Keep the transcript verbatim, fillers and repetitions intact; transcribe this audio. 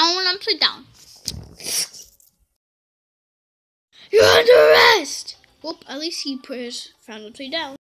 frown upside down. You're under arrest! Whoop, at least he put his frown upside down.